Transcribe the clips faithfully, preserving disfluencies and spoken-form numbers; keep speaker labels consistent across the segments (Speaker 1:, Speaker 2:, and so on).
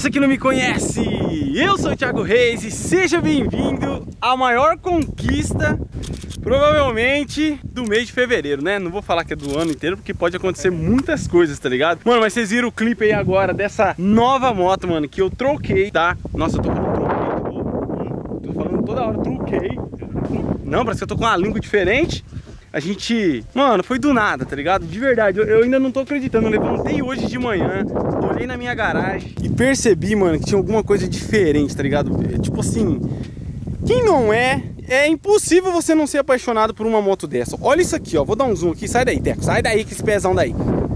Speaker 1: você que não me conhece, eu sou o Thiago Reis e seja bem-vindo à maior conquista, provavelmente, do mês de fevereiro, né? Não vou falar que é do ano inteiro, porque pode acontecer muitas coisas, tá ligado? Mano, mas vocês viram o clipe aí agora dessa nova moto, mano, que eu troquei, tá? Nossa, eu tô falando troquei, tô falando toda hora, troquei. Não, parece que eu tô com uma língua diferente. A gente, mano, foi do nada, tá ligado? De verdade, eu, eu ainda não tô acreditando. Eu levantei hoje de manhã, olhei na minha garagem e percebi, mano, que tinha alguma coisa diferente, tá ligado? Tipo assim, quem não é, é impossível você não ser apaixonado por uma moto dessa. Olha isso aqui, ó, vou dar um zoom aqui, sai daí, Teco, sai daí com esse pezão daí.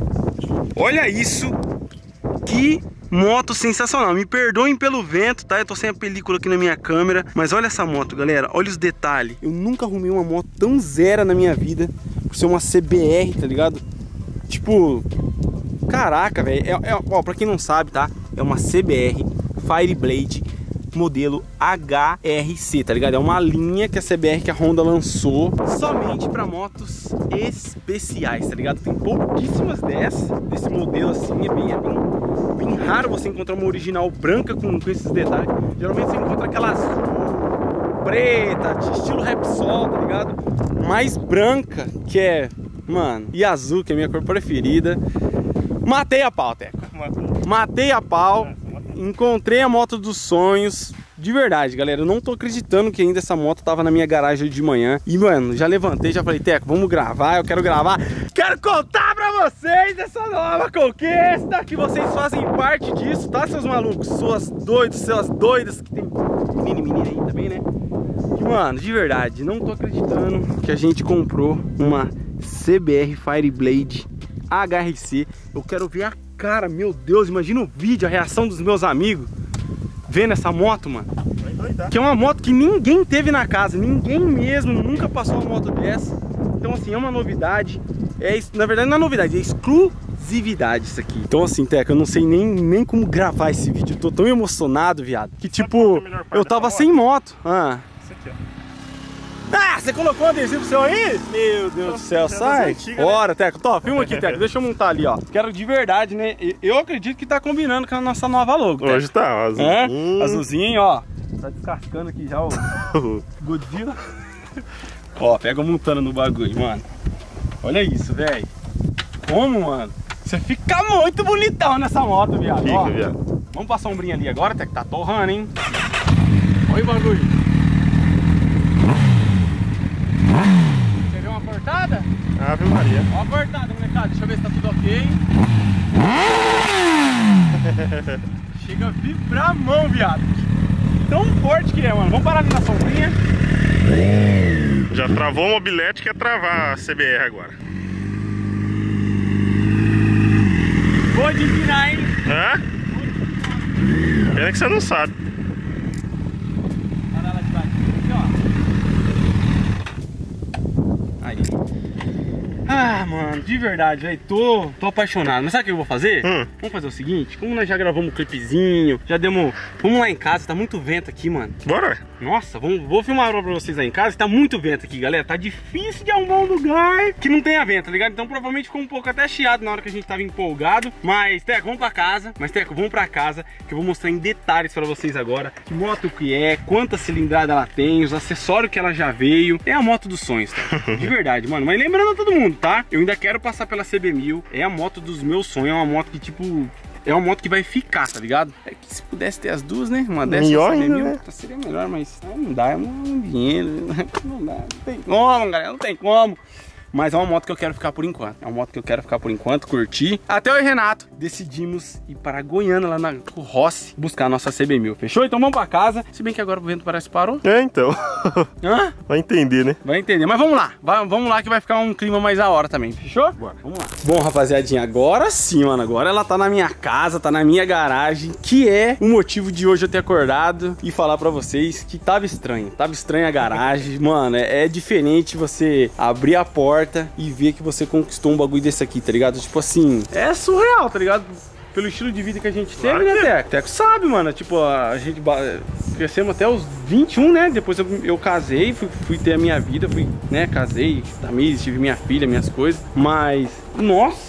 Speaker 1: Olha isso, que moto sensacional. Me perdoem pelo vento, tá? Eu tô sem a película aqui na minha câmera, mas olha essa moto, galera. Olha os detalhes. Eu nunca arrumei uma moto tão zero na minha vida, por ser uma C B R, tá ligado? Tipo, caraca, velho. É, é, ó, pra quem não sabe, tá? É uma C B R Fireblade modelo H R C, tá ligado? É uma linha que a C B R, que a Honda lançou somente para motos especiais, tá ligado? Tem pouquíssimas dessas, desse modelo assim, é bem, é bem, bem raro você encontrar uma original branca com, com esses detalhes. Geralmente você encontra aquela azul, preta, de estilo Repsol, tá ligado? Mais branca, que é, mano, e azul, que é a minha cor preferida. Matei a pau, Teco. Matei a pau. Encontrei a moto dos sonhos. De verdade, galera, eu não tô acreditando que ainda essa moto tava na minha garagem de manhã. E, mano, já levantei, já falei, Teco, vamos gravar, eu quero gravar. Quero contar pra vocês essa nova conquista, que vocês fazem parte disso, tá, seus malucos? Suas doidas, suas doidas, que tem menino e menina aí também, né? Que, mano, de verdade, não tô acreditando que a gente comprou uma C B R Fireblade H R C. Eu quero ver a cara, meu Deus, imagina o vídeo, a reação dos meus amigos vendo essa moto, mano. Que é uma moto que ninguém teve na casa, ninguém mesmo nunca passou uma moto dessa. Então assim, é uma novidade. É, na verdade não é novidade, é exclusividade isso aqui. Então assim, Teco, eu não sei nem, nem como gravar esse vídeo. Eu tô tão emocionado, viado, que tipo, eu tava sem moto. Ah. Isso aqui, ó. Ah, você colocou um adesivo seu aí? Meu Deus do céu, sai! Antiga, bora, né? Teco, top, filma aqui, Teco, deixa eu montar ali, ó. Quero de verdade, né? Eu acredito que tá combinando com a nossa nova logo, Teco.
Speaker 2: Hoje tá, azulzinho.
Speaker 1: É? Azulzinho, ó. Tá descascando aqui já o Godzilla. Ó, pega montando no bagulho, mano. Olha isso, velho. Como, mano? Você fica muito bonitão nessa moto, viado. Fica, ó, viado. Vamos pra sombrinha ali agora, Teco, tá torrando, hein? Olha o bagulho. Você viu uma portada?
Speaker 2: Ave Maria.
Speaker 1: Ó a portada, molecada. Deixa eu ver se tá tudo ok. Chega a vibrar a mão, viado. Tão forte que é, mano. Vamos parar ali na sombrinha.
Speaker 2: Já travou o mobilete, quer travar a C B R agora.
Speaker 1: Vou de empinar, hein?
Speaker 2: Hã? Pena que você não sabe.
Speaker 1: Olha lá de baixo. Aqui, ó. Aí. Ah, mano, de verdade, velho, tô, tô apaixonado. Mas sabe o que eu vou fazer?
Speaker 2: Hum.
Speaker 1: Vamos fazer o seguinte, como nós já gravamos um clipezinho, já demos... Vamos lá em casa, tá muito vento aqui, mano.
Speaker 2: Bora.
Speaker 1: Nossa, vamos, vou filmar pra vocês aí em casa, tá muito vento aqui, galera. Tá difícil de arrumar um lugar que não tenha vento, tá ligado? Então provavelmente ficou um pouco até chiado na hora que a gente tava empolgado. Mas, Teco, vamos pra casa. Mas, Teco, vamos pra casa, que eu vou mostrar em detalhes pra vocês agora que moto que é, quanta cilindrada ela tem, os acessórios que ela já veio. É a moto dos sonhos, Teco. De verdade, mano. Mas lembrando a todo mundo, tá? Eu ainda quero passar pela C B mil. É a moto dos meus sonhos, é uma moto que, tipo... É uma moto que vai ficar, tá ligado? É que se pudesse ter as duas, né? Uma dessa e uma C B mil, né? Seria melhor, mas não dá, é um dinheiro. Não dá, não tem como, galera, não tem como. Mas é uma moto que eu quero ficar por enquanto. É uma moto que eu quero ficar por enquanto, curtir. Até eu e Renato decidimos ir para Goiânia, lá na Rossi, buscar a nossa C B mil. Fechou? Então vamos pra casa. Se bem que agora o vento parece que parou.
Speaker 2: É, então.
Speaker 1: Hã?
Speaker 2: Vai entender, né?
Speaker 1: Vai entender. Mas vamos lá. Vai, vamos lá que vai ficar um clima mais da hora também. Fechou? Bora. Vamos lá. Bom, rapaziadinha, agora sim, mano. Agora ela tá na minha casa, tá na minha garagem. Que é o motivo de hoje eu ter acordado e falar pra vocês que tava estranho. Tava estranho a garagem. Mano, é, é diferente você abrir a porta e ver que você conquistou um bagulho desse aqui, tá ligado? Tipo assim, é surreal, tá ligado? Pelo estilo de vida que a gente teve, claro, né, Teco? Teco sabe, mano, tipo, a gente crescemos até os vinte e um, né? Depois eu, eu casei, fui, fui ter a minha vida, fui, né, casei, Tamires, tive minha filha, minhas coisas. Mas, nossa,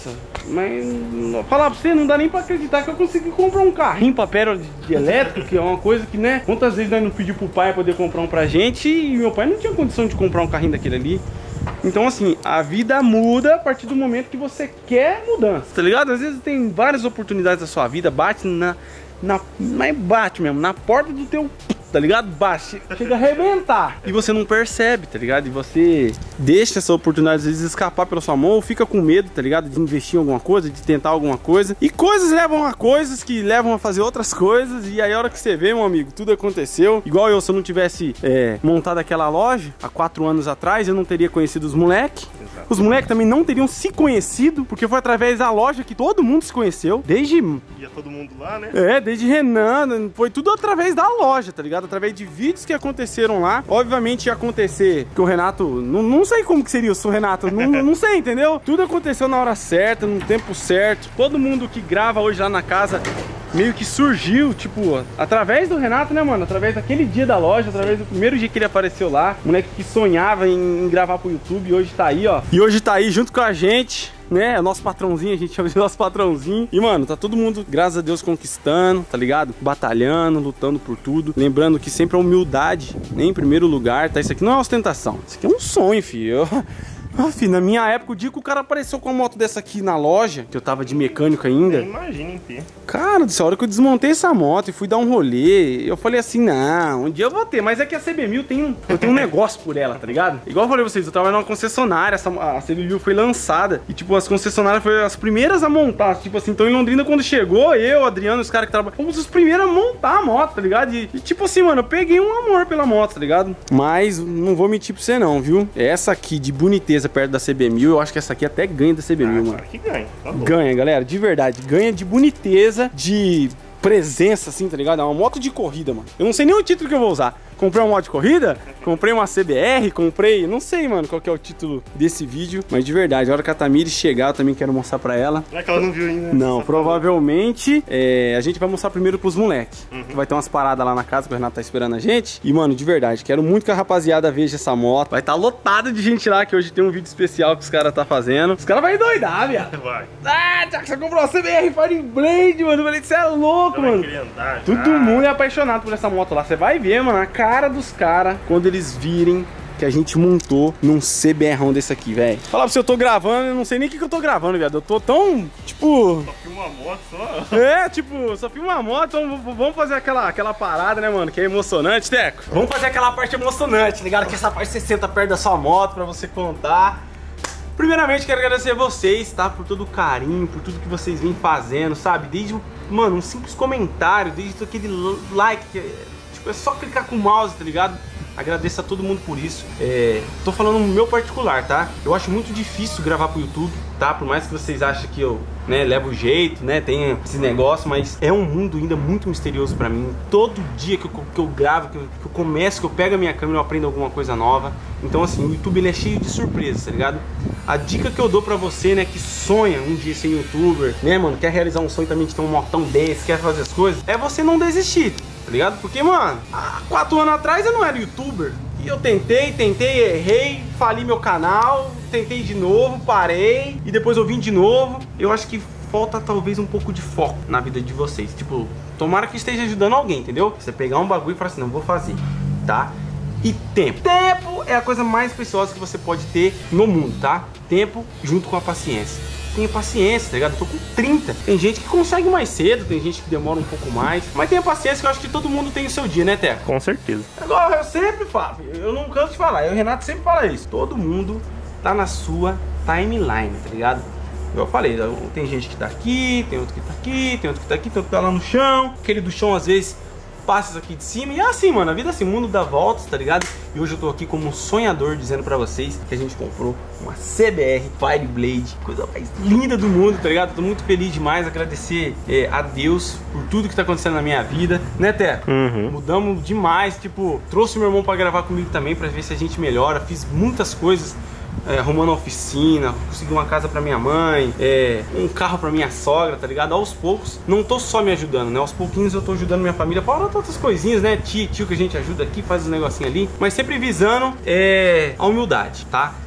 Speaker 1: Mas, vou falar pra você, não dá nem pra acreditar que eu consegui comprar um carrinho pra pérola de, de elétrico, que é uma coisa que, né? Quantas vezes nós não pedimos pro pai poder comprar um pra gente e meu pai não tinha condição de comprar um carrinho daquele ali. Então, assim, a vida muda a partir do momento que você quer mudança, tá ligado? Às vezes tem várias oportunidades da sua vida, bate na... na mas bate mesmo, na porta do teu... tá ligado? Baixa, chega a arrebentar. E você não percebe, tá ligado? E você deixa essa oportunidade às vezes escapar pela sua mão ou fica com medo, tá ligado? De investir em alguma coisa, de tentar alguma coisa. E coisas levam a coisas que levam a fazer outras coisas. E aí a hora que você vê, meu amigo, tudo aconteceu. Igual eu, se eu não tivesse é, montado aquela loja há quatro anos atrás, eu não teria conhecido os moleques. Os moleques também não teriam se conhecido, porque foi através da loja que todo mundo se conheceu. Desde...
Speaker 2: ia todo mundo lá, né?
Speaker 1: É, desde Renan, foi tudo através da loja, tá ligado? Através de vídeos que aconteceram lá. Obviamente ia acontecer que o Renato... Não, não sei como que seria isso, o Renato. não, não sei, entendeu? Tudo aconteceu na hora certa, no tempo certo. Todo mundo que grava hoje lá na casa meio que surgiu, tipo, através do Renato, né, mano? Através daquele dia da loja, através do primeiro dia que ele apareceu lá. Moleque que sonhava em, em gravar pro YouTube e hoje tá aí, ó. E hoje tá aí junto com a gente, né? É o nosso patrãozinho, a gente chama de nosso patrãozinho. E, mano, tá todo mundo, graças a Deus, conquistando, tá ligado? Batalhando, lutando por tudo. Lembrando que sempre a humildade, né, em primeiro lugar, tá? Isso aqui não é ostentação. Isso aqui é um sonho, filho. Eu... Ah, filho, na minha época, o dia que o cara apareceu com uma moto dessa aqui na loja, que eu tava de mecânico ainda.
Speaker 2: Imagina, hein, Pê.
Speaker 1: Cara, dessa hora que eu desmontei essa moto e fui dar um rolê, eu falei assim, não, um dia eu vou ter. Mas é que a C B mil tem um, eu tenho um negócio por ela, tá ligado? Igual eu falei pra vocês, eu trabalho numa concessionária, essa, a C B mil foi lançada. E tipo, as concessionárias foram as primeiras a montar. Tipo assim, então em Londrina quando chegou, eu, Adriano, os caras que trabalham, fomos os primeiros a montar a moto, tá ligado? E, e tipo assim, mano, eu peguei um amor pela moto, tá ligado? Mas não vou mentir pra você não, viu? Essa aqui de boniteza perto da C B mil, eu acho que essa aqui até ganha da C B mil, ah, mano.
Speaker 2: Que ganha, tá louco.
Speaker 1: Ganha, galera, de verdade. Ganha de boniteza, de presença, assim, tá ligado? É uma moto de corrida, mano. Eu não sei nem o título que eu vou usar. Comprei uma moto de corrida, comprei uma C B R, comprei... Não sei, mano, qual que é o título desse vídeo. Mas de verdade, a hora que a Tamires chegar, eu também quero mostrar pra ela.
Speaker 2: Não é que ela não viu ainda?
Speaker 1: Não, provavelmente é, a gente vai mostrar primeiro pros moleques. Uhum. Vai ter umas paradas lá na casa que o Renato tá esperando a gente. E, mano, de verdade, quero muito que a rapaziada veja essa moto. Vai estar tá lotado de gente lá, que hoje tem um vídeo especial que os caras tá fazendo. Os caras vão endoidar, viado. Vai. Ah, Thiago, você comprou uma C B R Fire Blade, mano. Eu falei, você é louco, mano. Andar, todo mundo é apaixonado por essa moto lá. Você vai ver, mano, a cara dos caras quando eles virem que a gente montou num C B R desse aqui, velho. Falar pra você, eu tô gravando, eu não sei nem o que, que eu tô gravando, viado. Eu tô tão, tipo...
Speaker 2: Só filma uma moto, só?
Speaker 1: É, tipo, só filma uma moto, então vamos fazer aquela, aquela parada, né, mano, que é emocionante, Teco? Vamos fazer aquela parte emocionante, ligado? Que essa parte você senta perto da sua moto pra você contar. Primeiramente, quero agradecer a vocês, tá? Por todo o carinho, por tudo que vocês vêm fazendo, sabe? Desde, mano, um simples comentário, desde aquele like, que é, tipo, é só clicar com o mouse, tá ligado? Agradeço a todo mundo por isso. É, tô falando no meu particular, tá? Eu acho muito difícil gravar pro YouTube, tá? Por mais que vocês achem que eu, né, levo jeito, né, tem esse negócio, mas é um mundo ainda muito misterioso pra mim. Todo dia que eu, que eu gravo, que eu, que eu começo, que eu pego a minha câmera, eu aprendo alguma coisa nova. Então assim, o YouTube ele é cheio de surpresas, tá ligado? A dica que eu dou pra você, né, que sonha um dia ser youtuber, né, mano, quer realizar um sonho também de ter um motão desse, quer fazer as coisas, é você não desistir, tá ligado? Porque, mano, há quatro anos atrás eu não era youtuber. E eu tentei, tentei, errei, fali meu canal, tentei de novo, parei, e depois eu vim de novo. Eu acho que falta talvez um pouco de foco na vida de vocês. Tipo, tomara que esteja ajudando alguém, entendeu? Você pegar um bagulho e falar assim, não, vou fazer, tá? E tempo. Tempo é a coisa mais preciosa que você pode ter no mundo, tá? Tempo junto com a paciência. Tenha paciência, tá ligado? Eu tô com trinta. Tem gente que consegue mais cedo, tem gente que demora um pouco mais. Mas tenha paciência, que eu acho que todo mundo tem o seu dia, né, Teco?
Speaker 2: Com certeza.
Speaker 1: Agora, eu sempre falo, eu não canso de falar, eu, o Renato sempre fala isso. Todo mundo tá na sua timeline, tá ligado? Eu falei, tem gente que tá aqui, tem outro que tá aqui, tem outro que tá aqui, tem outro que tá lá no chão. Aquele do chão, às vezes, passa isso aqui de cima. E é assim, mano, a vida é assim, o mundo dá voltas, tá ligado? E hoje eu tô aqui como um sonhador, dizendo pra vocês que a gente comprou uma C B R Fire Blade, coisa mais linda do mundo, tá ligado? Tô muito feliz demais, agradecer é, a Deus por tudo que tá acontecendo na minha vida, né, Teco?
Speaker 2: Uhum.
Speaker 1: Mudamos demais, tipo, trouxe meu irmão pra gravar comigo também, pra ver se a gente melhora. Fiz muitas coisas, é, arrumando a oficina, consegui uma casa pra minha mãe, é, um carro pra minha sogra, tá ligado? Aos poucos, não tô só me ajudando, né? Aos pouquinhos eu tô ajudando minha família, fora outras coisinhas, né? Tio, tio que a gente ajuda aqui, faz um negocinho ali, mas sempre visando é, a humildade, tá?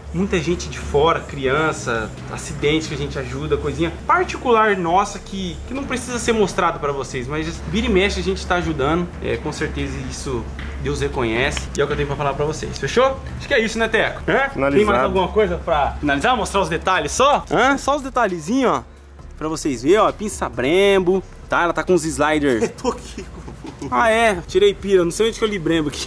Speaker 1: muita gente de fora, criança, acidente que a gente ajuda, coisinha particular nossa que, que não precisa ser mostrado pra vocês, mas vira e mexe a gente tá ajudando, é, com certeza isso Deus reconhece e é o que eu tenho pra falar pra vocês, fechou? Acho que é isso, né, Teco? Hã? Tem mais alguma coisa pra finalizar? Mostrar os detalhes só? Hã? Só os detalhezinhos, ó, pra vocês verem, ó, pinça Brembo, tá? Ela tá com uns sliders. Eu tô aqui. Ah, é, tirei pira, não sei onde que eu li Brembo aqui.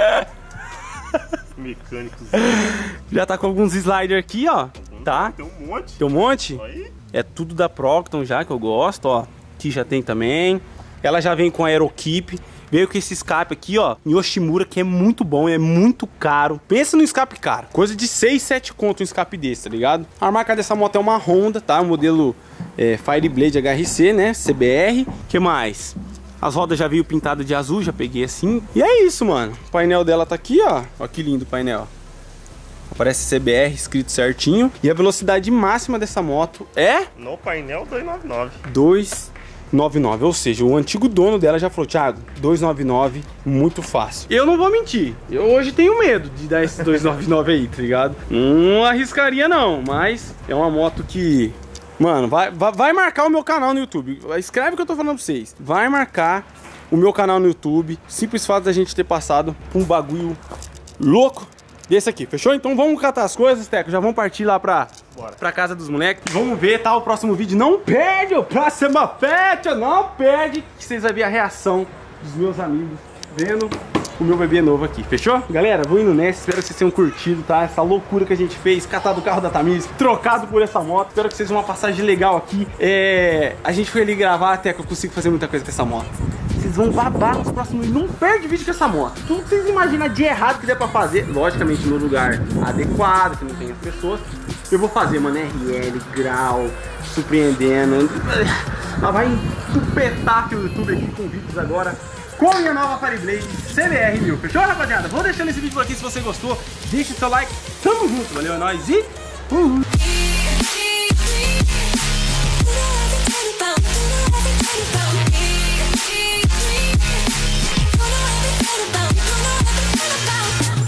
Speaker 2: Mecânicos.
Speaker 1: Já tá com alguns sliders aqui, ó, tá?
Speaker 2: Tem um monte.
Speaker 1: Tem um monte?
Speaker 2: Aí.
Speaker 1: É tudo da Procton já, que eu gosto, ó. Aqui já tem também. Ela já vem com Aerokeep. Veio com esse escape aqui, ó, em Yoshimura, que é muito bom, é muito caro. Pensa no escape caro. Coisa de seis, sete conto um escape desse, tá ligado? A marca dessa moto é uma Honda, tá? O modelo é, Fireblade H R C, né? C B R. Que mais? As rodas já veio pintadas de azul, já peguei assim. E é isso, mano. O painel dela tá aqui, ó. Ó que lindo o painel. Aparece C B R escrito certinho. E a velocidade máxima dessa moto é...
Speaker 2: No painel duzentos e noventa e nove.
Speaker 1: duzentos e noventa e nove. Ou seja, o antigo dono dela já falou, Thiago, duzentos e noventa e nove, muito fácil. Eu não vou mentir. Eu hoje tenho medo de dar esse duzentos e noventa e nove aí, tá ligado? Não arriscaria não, mas é uma moto que... Mano, vai, vai, vai marcar o meu canal no YouTube. Escreve o que eu tô falando pra vocês. Vai marcar o meu canal no YouTube. Simples fato da gente ter passado por um bagulho louco desse aqui, fechou? Então vamos catar as coisas, Teco. Já vamos partir lá pra, pra casa dos moleques. Vamos ver, tá? O próximo vídeo. Não perde o próximo festa. Não perde. Que vocês vão ver a reação dos meus amigos vendo o meu bebê novo aqui, fechou? Galera, vou indo nessa, espero que vocês tenham curtido, tá? Essa loucura que a gente fez, catado o carro da Tamiris, trocado por essa moto. Espero que vocês tenham uma passagem legal aqui. É... A gente foi ali gravar até que eu consigo fazer muita coisa com essa moto. Vocês vão babar nos próximos vídeos. Não perde vídeo com essa moto. Tudo que vocês imaginam de errado que der pra fazer, logicamente no lugar adequado, que não tem as pessoas, eu vou fazer, mano, R L, grau, surpreendendo. Ela vai entupetar aqui o YouTube aqui com vídeos agora com a minha nova Fireblade C B R mil. Fechou, rapaziada? Vou deixando esse vídeo por aqui. Se você gostou, deixa o seu like. Tamo junto, valeu, é nóis e... Uhul.